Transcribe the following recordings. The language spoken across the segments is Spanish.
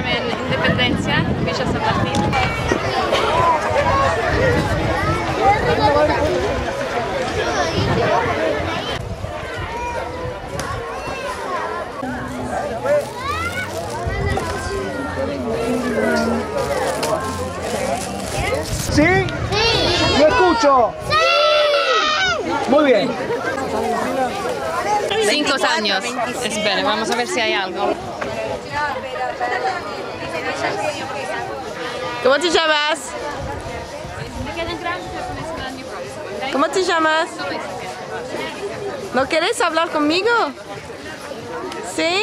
en Independencia, Villa San Martín. ¿Sí? Sí. ¿Lo escucho? Sí. Muy bien. 5 años. Espera, vamos a ver si hay algo. ¿Cómo te llamas? ¿Cómo te llamas? ¿No quieres hablar conmigo? ¿Sí?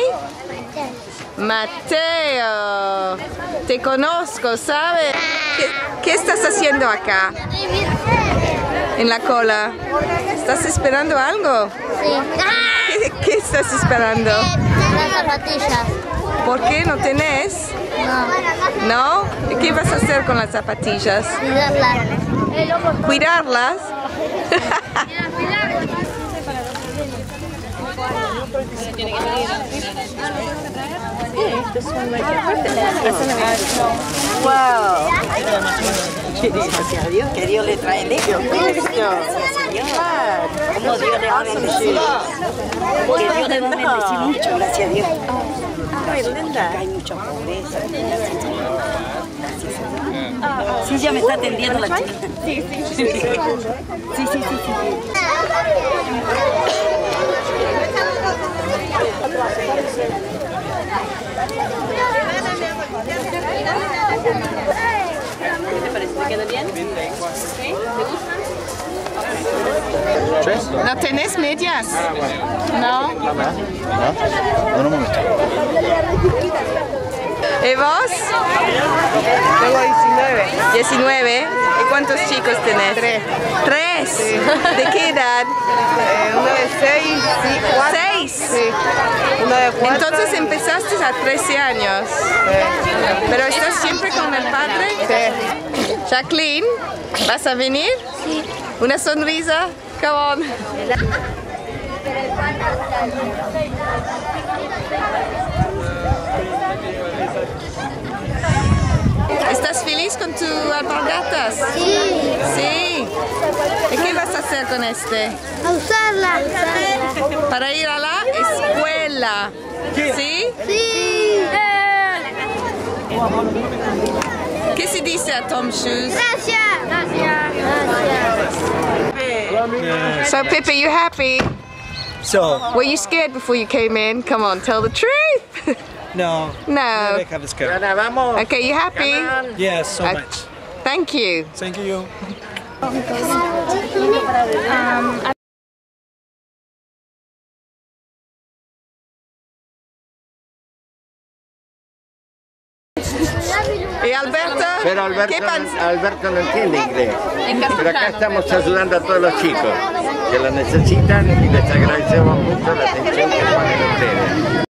Mateo. Te conozco, ¿sabes? ¿Qué estás haciendo acá? En la cola. ¿Estás esperando algo? Sí. ¿Qué estás esperando? Las zapatillas. ¿Por qué no tenés? No. ¿No? ¿Y qué vas a hacer con las zapatillas? Cuidarlas. ¿Cuidarlas? ¡Wow! Gracias a Dios, que Dios le trae lejos. Como Dios le va a bendecir. Que Dios le va a bendecir mucho, gracias a Dios. Hay mucha pobreza. Sí, ya me está atendiendo la chica. Sí. ¿Te parece? ¿Te queda bien? ¿Sí? ¿Te gustan? ¿No tenés medias? No. Un momento. ¿Y vos? Tengo 19. 19. ¿Y cuántos chicos tenés? 3. 3. ¿De qué edad? Uno de 6, sí, 4. 6. Sí. Uno de 4. Entonces empezaste a 13 años. ¿Pero estás siempre con el padre? Sí. Jacqueline, ¿vas a venir? Sí. ¿Una sonrisa? Come on. ¿Estás feliz con tu alpargatas? Sí. Sí. ¿Y qué vas a hacer con este? A usarla. Para ir a la escuela. ¿Sí? Sí. ¿Qué se dice a Tom Shoes? Gracias. So Pippi, you happy? So, Were you scared before you came in? Come on, tell the truth. no. No. Rebecca, let's go. Okay, you happy? Yes, so much. Thank you. Thank you. ¿Y Alberto? Pero ¿Qué Alberto no entiende inglés. En Pero acá castellano. estamos ayudando a todos los chicos que lo necesitan y les agradecemos mucho la atención que ponen ustedes.